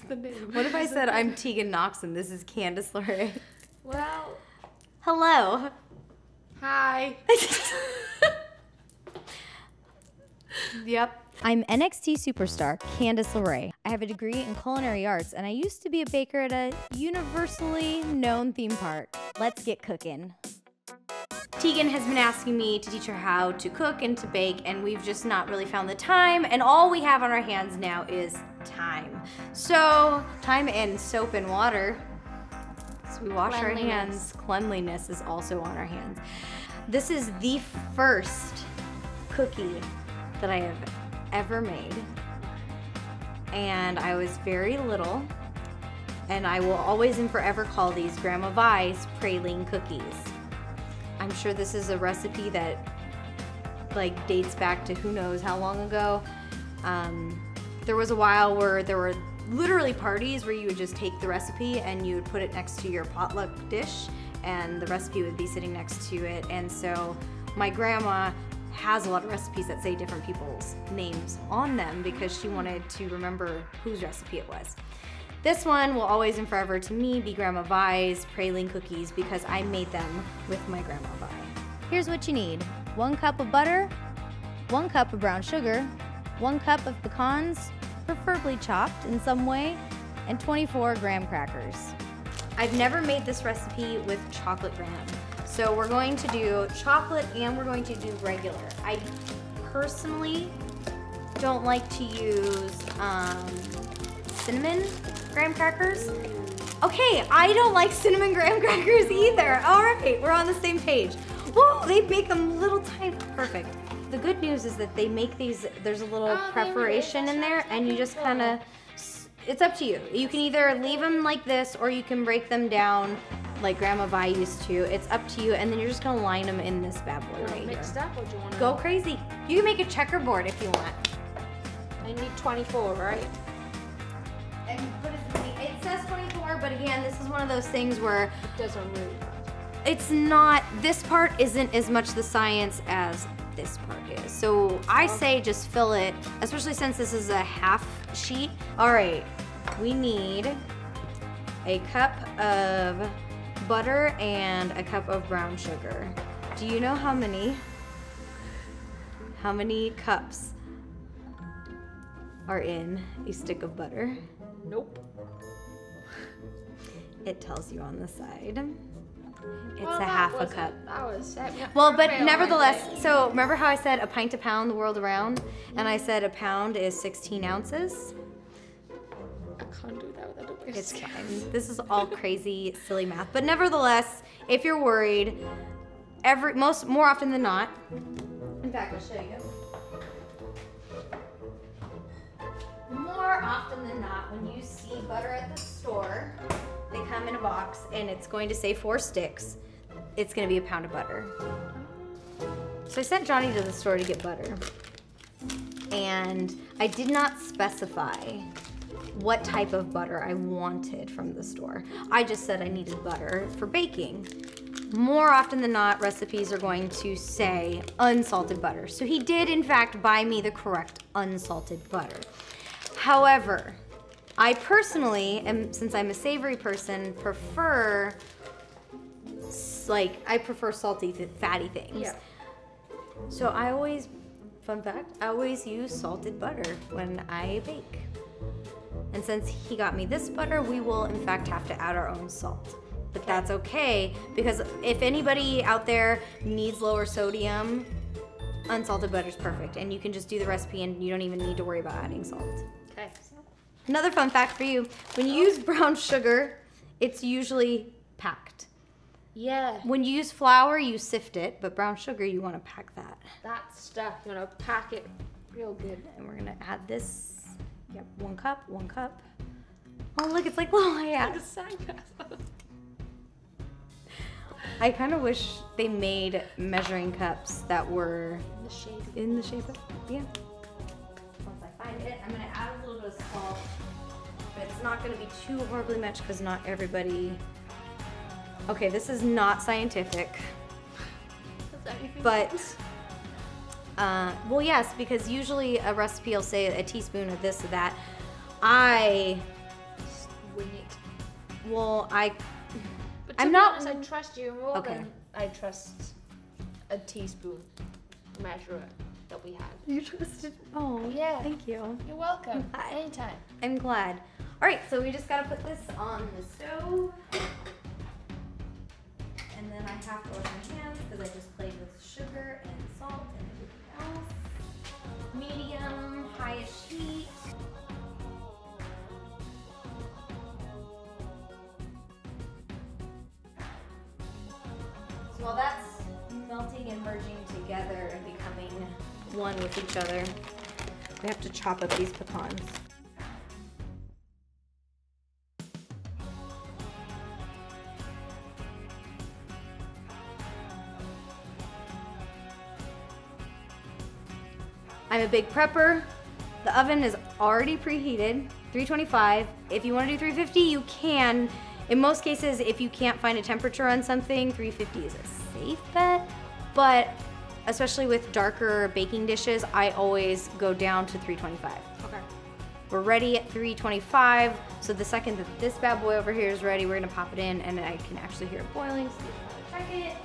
the name. What if I said I'm Tegan Knox and this is Candice LeRae? Well, hello. hi. Yep. I'm NXT superstar Candice LeRae. I have a degree in culinary arts, and I used to be a baker at a universally known theme park. Let's get cooking. Tegan has been asking me to teach her how to cook and to bake, and we've just not really found the time, and all we have on our hands now is time. So, time and soap and water. So we wash our hands. Cleanliness is also on our hands. This is the first cookie that I have ever made, and I was very little, and I will always and forever call these Grandma Vi's praline cookies. I'm sure this is a recipe that like dates back to who knows how long ago. There was a while where there were literally parties where you would just take the recipe and you would put it next to your potluck dish, and the recipe would be sitting next to it. And so my grandma has a lot of recipes that say different people's names on them because she wanted to remember whose recipe it was. This one will always and forever to me be Grandma Vi's praline cookies because I made them with my Grandma Vi. Here's what you need. 1 cup of butter, 1 cup of brown sugar, 1 cup of pecans, preferably chopped in some way, and 24 graham crackers. I've never made this recipe with chocolate graham. So we're going to do chocolate and we're going to do regular. I personally don't like to use cinnamon graham crackers. Okay, I don't like cinnamon graham crackers either. All right, we're on the same page. Whoa, they make them little tiny, perfect. The good news is that they make these, there's a little preparation in there and you just kind of, it's up to you. You can either leave them like this or you can break them down like Grandma Vi used to. It's up to you, and then you're just gonna line them in this bad boy right Mixed here. up, or do you want to Go crazy. You can make a checkerboard if you want. I need 24, right? And put it says 24, but again, this is one of those things where It doesn't really matter. it's not, this part isn't as much the science as this part is. So I say just fill it, especially since this is a half sheet. All right, we need a cup of butter and a cup of brown sugar. Do you know how many cups are in a stick of butter? Nope. It tells you on the side. It's Well, a half a cup. That was Well, but nevertheless, so remember how I said a pint a pound the world around? And I said a pound is 16 ounces? I can't do that without a It's whisk. fine. This is all crazy, silly math. But nevertheless, if you're worried, more often than not, in fact, I'll show you. More often than not, when you see butter at the store, they come in a box and it's going to say 4 sticks. It's gonna be a pound of butter. So I sent Johnny to the store to get butter. And I did not specify what type of butter I wanted from the store. I just said I needed butter for baking. More often than not, recipes are going to say unsalted butter. So he did, in fact, buy me the correct unsalted butter. However, I personally, since I'm a savory person, prefer salty, fatty things. Yeah. So I always, fun fact, I always use salted butter when I bake. And since he got me this butter, we will in fact have to add our own salt. But that's okay, because if anybody out there needs lower sodium, unsalted butter is perfect. And you can just do the recipe and you don't even need to worry about adding salt. Okay. Another fun fact for you, when you use brown sugar, it's usually packed. Yeah. When you use flour, you sift it, but brown sugar, you want to pack that. That stuff, you want to pack it real good. And we're gonna add this. Yep, 1 cup, 1 cup. Oh look, it's like little hats. I kind of wish they made measuring cups that were in the shape of, yeah. Once I find it, I'm gonna add a little bit of salt, but it's not gonna be too horribly much because not everybody, okay, this is not scientific, but, well yes, because usually a recipe will say a teaspoon of this or that. I wing it. Well, But to I'm be not- honest, I trust you more Okay. than I trust a teaspoon measure that we had. You trusted. Oh, Yeah. Thank you. You're welcome. Anytime. I'm glad. All right, so we just gotta put this on the stove. And then I have to wash my hands because I just played with sugar and salt and everything else. Medium, highish heat. So while that's melting and merging together and becoming one with each other, we have to chop up these pecans. I'm a big prepper. The oven is already preheated, 325. If you want to do 350, you can. In most cases, if you can't find a temperature on something, 350 is a safe bet. But especially with darker baking dishes, I always go down to 325. Okay. We're ready at 325. So the second that this bad boy over here is ready, we're gonna pop it in and I can actually hear it boiling. So just check it.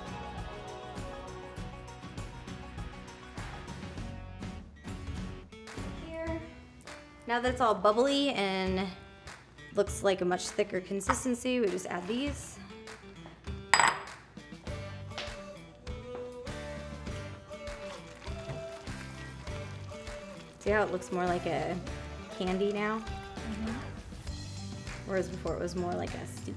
Now that it's all bubbly and looks like a much thicker consistency, we just add these. See how it looks more like a candy now? Mm-hmm. Whereas before it was more like a soup.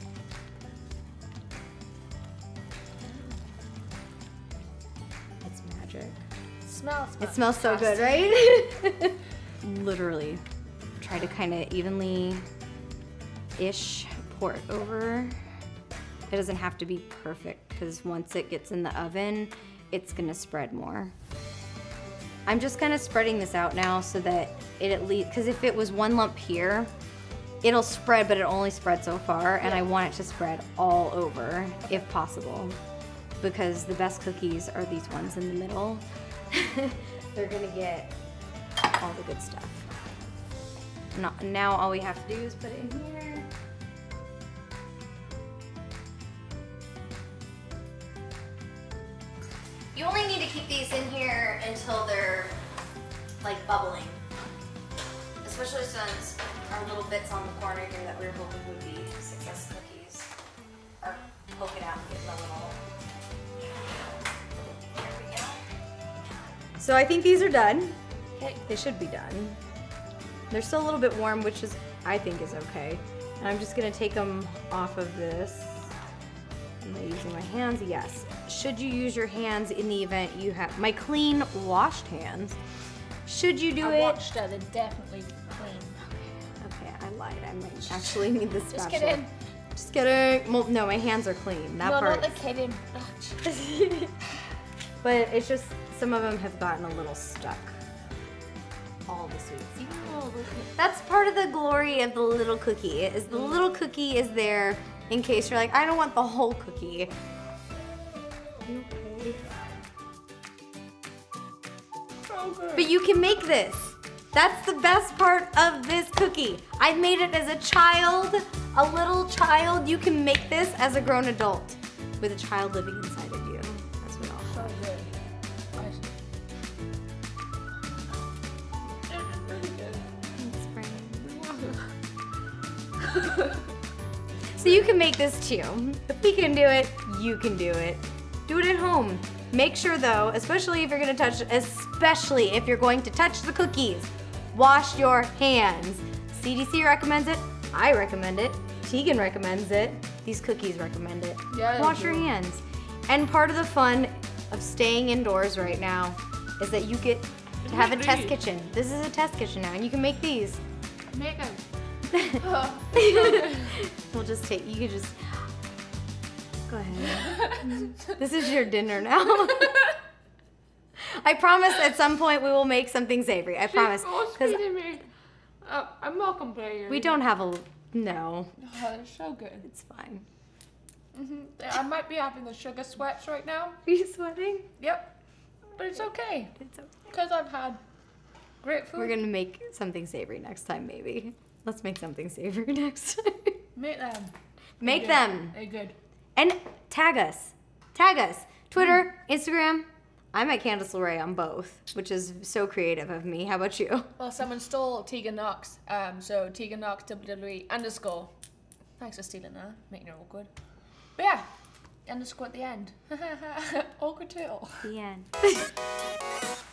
It's magic. It smells so good, right? Literally try to kind of evenly-ish pour it over. It doesn't have to be perfect because once it gets in the oven, it's gonna spread more. I'm just kind of spreading this out now so that it at least, because if it was one lump here, it'll spread, but it only spread so far, and I want it to spread all over if possible, because the best cookies are these ones in the middle. They're gonna get all the good stuff. Now all we have to do is put it in here. You only need to keep these in here until they're like bubbling. Especially since our little bits on the corner here that we were hoping would be success cookies are poking out and getting a little. There we go. So I think these are done. They should be done. They're still a little bit warm, which is, I think, is okay. And I'm just gonna take them off of this. Am I using my hands? Yes. Should you use your hands in the event you have my clean washed hands? Should you do it? I watched her, they're definitely clean. Okay, I lied. I might actually need the spatula. Just kidding. Just kidding. Well, no, my hands are clean. That You're part. not the kidding. But it's just some of them have gotten a little stuck. All the sweets. That's part of the glory of the little cookie. Is the little cookie is there in case you're like, I don't want the whole cookie. Okay. So good. But you can make this. That's the best part of this cookie. I made it as a child, a little child. You can make this as a grown adult with a child living inside of you. That's what I'll So good. So you can make this too. If we can do it, you can do it. Do it at home. Make sure though, especially if you're going to touch the cookies, wash your hands. CDC recommends it. I recommend it. Tegan recommends it. These cookies recommend it. Yeah, wash your hands. And part of the fun of staying indoors right now is that you get to have a test kitchen. This is a test kitchen now, and you can make these. Make them. We'll just take, you can just, go ahead. This is your dinner now. I promise at some point we will make something savory. I promise. Because I'm not complaining. We don't have a, no. Oh, they're so good. It's fine. I might be having the sugar sweats right now. Are you sweating? Yep. But it's okay. It's okay. Because I've had great food. We're gonna make something savory next time, maybe. Let's make something savory next time. Make them. Make them. They're good. And tag us. Tag us. Twitter, Instagram. I'm at Candice LeRae on both, which is so creative of me. How about you? Well, someone stole Tegan Knox. So Tegan Knox WWE _ Thanks for stealing that. Making it awkward. But yeah, underscore at the end. Awkward too. The end.